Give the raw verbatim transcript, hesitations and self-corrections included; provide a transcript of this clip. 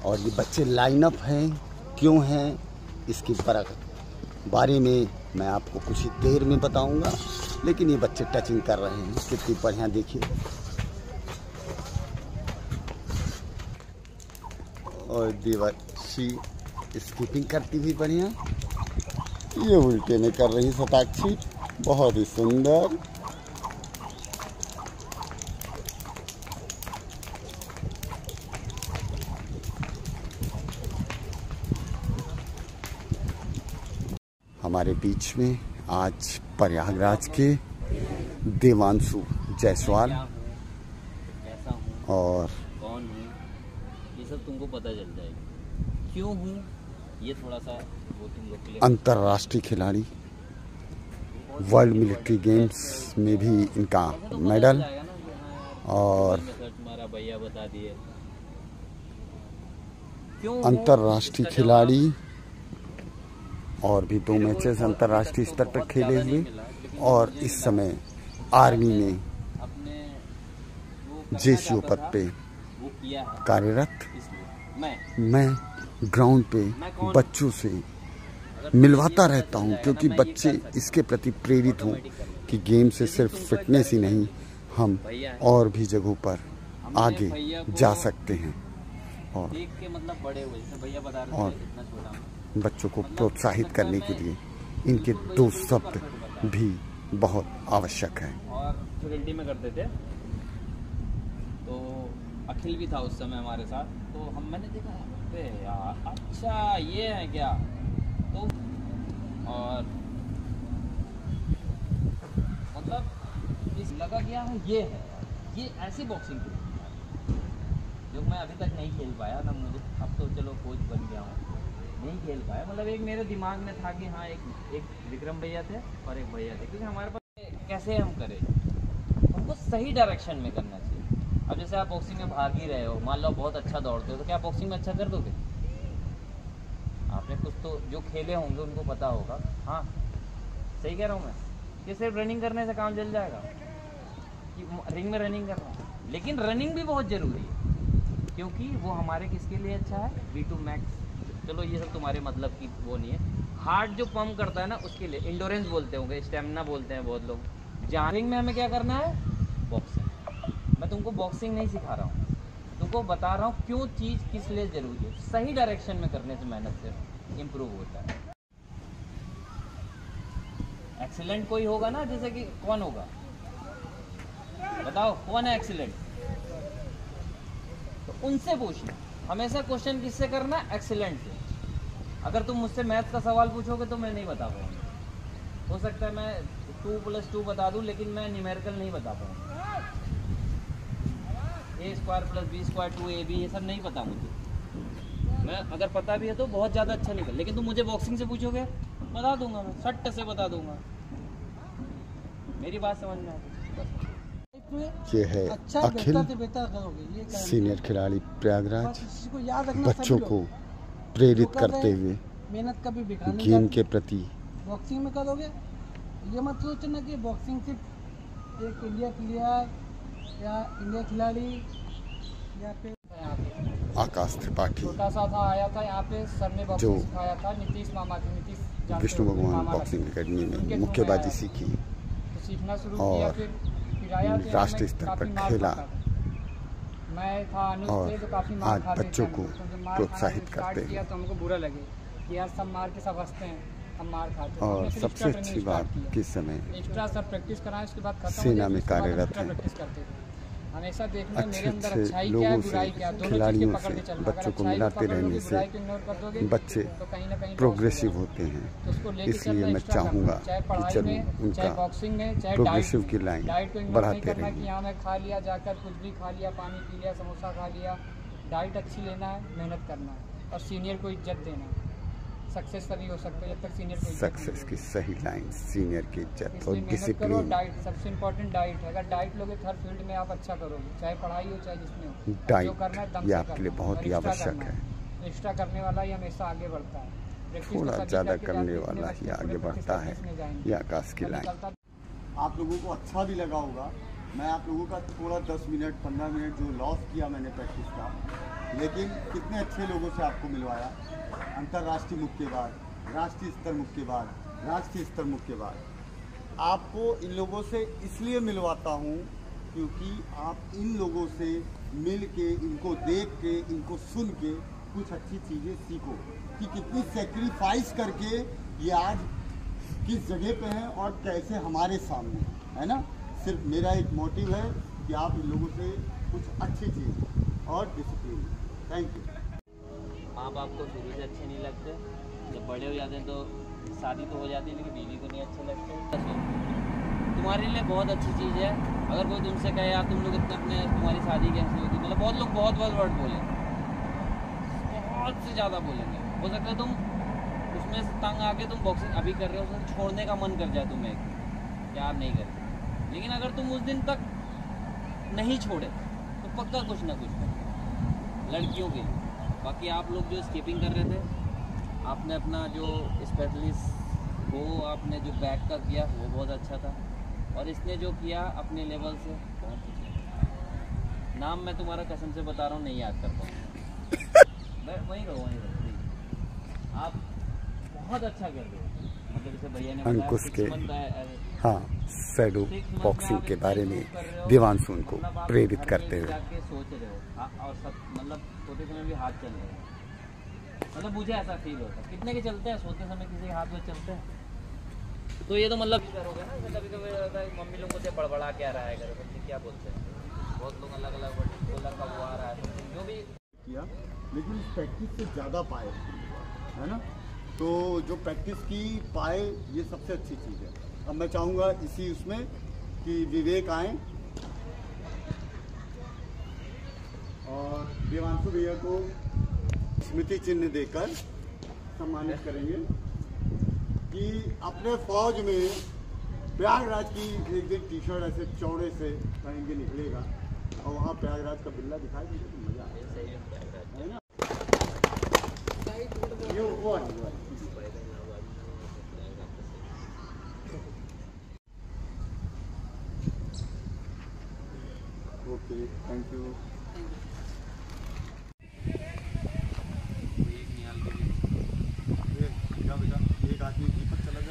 और ये बच्चे लाइनअप हैं, क्यों हैं, इसकी बारे में मैं आपको कुछ ही देर में बताऊंगा। लेकिन ये बच्चे टचिंग कर रहे हैं, कितनी बढ़िया देखिए। और देवाशी स्कीपिंग करती हुई बढ़िया। ये उल्टे में कर रही शताक्षी, बहुत ही सुंदर। हमारे बीच में आज प्रयागराज के देवांशु जायसवाल और कौन हूँ ये सब तुमको पता चल जाएगा। क्यों हूँ ये थोड़ा सा वो तुम लोग के लिए। अंतर्राष्ट्रीय खिलाड़ी, वर्ल्ड मिलिट्री गेम्स में भी इनका मेडल और तुम्हारा भैया बता दिए। अंतर्राष्ट्रीय खिलाड़ी और भी दो मैचेस अंतर्राष्ट्रीय स्तर पर खेले हुए और इस समय आर्मी में जेसीओ पद पे कार्यरत। मैं ग्राउंड पे बच्चों से मिलवाता रहता हूं, क्योंकि बच्चे इसके प्रति प्रेरित हों कि गेम से सिर्फ फिटनेस ही नहीं, हम और भी जगहों पर आगे जा सकते हैं। और, और बच्चों को प्रोत्साहित करने के लिए इनके दो शब्द भी बहुत आवश्यक है। और ट्वेंटी में करते थे तो अखिल भी था उस समय हमारे साथ, तो हम मैंने देखा अरे यार अच्छा ये है क्या, तो और मतलब इस लगा क्या है ये है ये ऐसी बॉक्सिंग जो मैं अभी तक नहीं खेल पाया ना। मुझे अब तो चलो कोच बन गया हूँ, नहीं खेल पाया। मतलब एक मेरे दिमाग में था कि हाँ एक एक विक्रम भैया थे और एक भैया थे, क्योंकि हमारे पास कैसे हम करें, हमको सही डायरेक्शन में करना चाहिए। अब जैसे आप बॉक्सिंग में भाग ही रहे हो, मान लो बहुत अच्छा दौड़ते हो, तो क्या बॉक्सिंग में अच्छा कर दोगे? आपने कुछ तो जो खेले होंगे उनको पता होगा। हाँ सही कह रहा हूँ मैं कि सिर्फ रनिंग करने से काम चल जाएगा कि रिंग में रनिंग करना, लेकिन रनिंग भी बहुत ज़रूरी है, क्योंकि वो हमारे किसके लिए अच्छा है, वी टू मैक्स। चलो ये सब तुम्हारे मतलब की वो नहीं है। हार्ट जो पंप करता है ना उसके लिए इंडोरेंस बोलते होंगे, स्टेमिना बोलते हैं बहुत लोग। जानिंग में हमें क्या करना है, बॉक्सिंग। मैं तुमको बॉक्सिंग नहीं सिखा रहा हूँ, तुमको बता रहा हूँ क्यों चीज़ किस लिए ज़रूरी है। सही डायरेक्शन में करने से मेहनत से इम्प्रूव होता है। एक्सीलेंट कोई होगा ना, जैसे कि कौन होगा बताओ, कौन है एक्सीलेंट? तो उनसे पूछना, हमेशा क्वेश्चन किससे करना, एक्सीलेंट से। अगर तुम मुझसे मैथ्स का सवाल पूछोगे तो मैं नहीं बता पाऊंगा। हो सकता है मैं टू प्लस टू बता दूं, लेकिन मैं न्यूमेरिकल नहीं बता पाऊंगा। A square plus B square two A B ये सब नहीं पता मुझे। मैं अगर पता भी है तो बहुत ज़्यादा अच्छा नहीं कर, लेकिन तुम मुझे बॉक्सिंग से पूछोगे बता दूंगा, मैं सट्ट से बता दूंगा। मेरी बात समझ में आती। ये है अच्छा अखिल, सीनियर खिलाड़ी प्रयागराज, बच्चों को प्रेरित करते हुए मेहनत कभी बेकार नहीं गेम के प्रति। बॉक्सिंग में करोगे ये मत सोचना कि बॉक्सिंग सिर्फ एक इंडिया प्लेयर या इंडिया खिलाड़ी या फिर। आकाश त्रिपाठी छोटा सा था, आया था यहाँ पे, सर ने बॉक्सिंग सिखाया था। नीतीश मामा थे, नीतीश विष्णु भगवान बॉक्सिंग अकेडमी में मुक्केबाजी सीखी, तो सीखना शुरू किया, फिर राष्ट्रीय स्तर पर खेला मैं था और आज बच्चों को प्रोत्साहित करते हैं। तो हमको बुरा लगे कि यार सब मार के सब हंसते हैं, हम मार खाते हैं। और सबसे अच्छी बात किस समय एक्स्ट्रा सब प्रैक्टिस कराएं, उसके बाद खत्म सेना में कार्यरत हैं। प्रैक्टिस करते थे हमेशा। देखना अच्छे मेरे अंदर अच्छे अच्छाई क्या लोगों है, से, बुराई क्या है, दोनों खिलाड़ियों चीज़ पकड़ के से चलना। बच्चों को मिलाते रहने से बच्चे तो कहीं ना कहीं प्रोग्रेसिव होते हैं। इसलिए मैं चाहूँगा कि जरूर उनका बॉक्सिंग में चाहे प्रोग्रेसिव की लाइन डाइट को बढ़ाते करना कि रहें। यहाँ मैं खा लिया, जाकर कुछ भी खा लिया, पानी पी लिया, समोसा खा लिया। डाइट अच्छी लेना है, मेहनत करना है और सीनियर को इज्जत देना है। सक्सेस तभी हो सकता है जब तक सीनियर को सक्सेस की सही लाइन सीनियर की इज्जत और करो। डिसिप्लिन। डाइट सबसे इम्पोर्टेंट डाइट है। अगर डाइट लोगे हर फील्ड में आप अच्छा करोगे, चाहे पढ़ाई हो चाहे जिसमें हो। डाइट जो करना है दम ये से आपके लिए करना बहुत ही और एक्स्ट्रा आवश्यक करना है। एक्स्ट्रा करने वाला ही हमेशा आगे बढ़ता है। प्रैक्टिस थोड़ा तो ज़्यादा तभी करने करके वाला जाते ही हैं, आगे पूरे बढ़ता है। प्रैक्टिस में जाएंगे। ये आकाश की लाइन आप लोगों को अच्छा भी लगा होगा। मैं आप लोगों का थोड़ा दस मिनट पंद्रह मिनट जो लॉस किया मैंने प्रैक्टिस का, लेकिन कितने अच्छे लोगों से आपको मिलवाया। अंतर्राष्ट्रीय मुक्केबाज, राष्ट्रीय स्तर मुक्केबाज, राष्ट्रीय स्तर मुक्केबाज। आपको इन लोगों से इसलिए मिलवाता हूँ क्योंकि आप इन लोगों से मिल के, इनको देख के, इनको सुन के कुछ अच्छी चीज़ें सीखो कि कितनी सेक्रीफाइस करके ये आज किस जगह पे हैं और कैसे हमारे सामने, है ना। सिर्फ मेरा एक मोटिव है कि आप इन लोगों से कुछ अच्छी चीज़ और डिसिप्लिन। Thank you. माँ बाप को शुरू से अच्छे नहीं लगते, जब बड़े हो जाते हैं तो शादी तो हो जाती है लेकिन बीवी को नहीं अच्छे लगते। तुम्हारे लिए बहुत अच्छी चीज़ है अगर कोई तुमसे कहे यार तुम लोग इतने अपने तुम्हारी शादी कैसे होगी, मतलब बहुत लोग बहुत बहुत वर्ड बोलेंगे, बहुत से ज़्यादा बोलेंगे। हो सकता है तुम उसमें से तंग आके तुम बॉक्सिंग अभी कर रहे हो, उसको छोड़ने का मन कर जाए तुम्हें, यार नहीं करते। लेकिन अगर तुम उस दिन तक नहीं छोड़े तो पक्का कुछ ना कुछ कर लड़कियों के लिए। बाकी आप लोग जो स्कीपिंग कर रहे थे, आपने अपना जो स्पेशलिस्ट वो आपने जो बैक का किया वो बहुत अच्छा था, और इसने जो किया अपने लेवल से बहुत अच्छा। नाम मैं तुम्हारा कसम से बता रहा हूँ नहीं याद कर पाऊँ। मैं वहीं रहो वहीं रहो आप बहुत अच्छा कर रहे हो। मतलब जैसे भैया ने अंकुश के बताया, हाँ शैडो बॉक्सिंग के बारे में देवांशु उनको प्रेरित करते हुए जाके सोच रहे हो और सब मतलब सोते समय भी हाथ चल रहे हैं, मतलब मुझे ऐसा फील होता है। कितने के चलते हैं सोते समय किसी के हाथ में चलते हैं, तो ये तो मतलब करोगे ना। कभी कभी होता है मम्मी लोग मुझे बड़बड़ा के आ रहा है करो बच्चे क्या बोलते हैं, बहुत लोग अलग अलग कूलर का वो आ रहा है जो भी किया, लेकिन प्रैक्टिस से ज़्यादा पाए, है ना। तो जो प्रैक्टिस की पाए ये सबसे अच्छी चीज़ है। अब मैं चाहूँगा इसी उसमें कि विवेक आए और देवांशु भैया को स्मृति चिन्ह देकर सम्मानित करेंगे कि अपने फौज में प्रयागराज की एक दिन टी शर्ट ऐसे चौड़े से पहन के निकलेगा और वहाँ प्रयागराज का बिल्ला दिखाई देगा तो मज़ा आएगा, है ना। ये वो है ओके, थैंक यू।